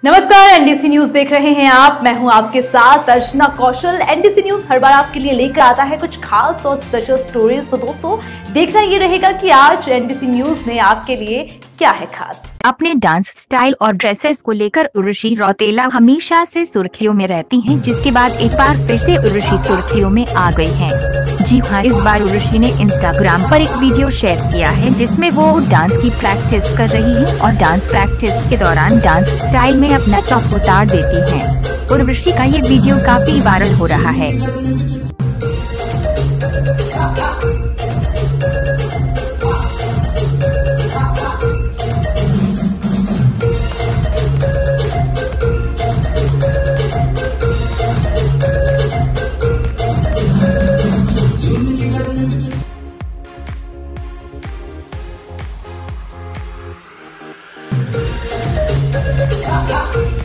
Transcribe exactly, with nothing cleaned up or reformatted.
नमस्कार, NDC news देख रहे हैं आप। मैं हूं आपके साथ अर्चना कौशल। एनडीसी न्यूज हर बार आपके लिए लेकर आता है कुछ खास और स्पेशल स्टोरीज। तो दोस्तों, देखना ये रहेगा कि आज एनडीसी न्यूज में आपके लिए क्या है खास। अपने डांस स्टाइल और ड्रेसेस को लेकर उर्वशी रौतेला हमेशा से सुर्खियों में रहती हैं, जिसके बाद एक बार फिर से उर्वशी सुर्खियों में आ गई हैं। जी हाँ, इस बार उर्वशी ने इंस्टाग्राम पर एक वीडियो शेयर किया है जिसमें वो डांस की प्रैक्टिस कर रही है और डांस प्रैक्टिस के दौरान डांस स्टाइल में अपना टॉप उतार देती हैं। उर्वशी का ये वीडियो काफी वायरल हो रहा है। Ha ha!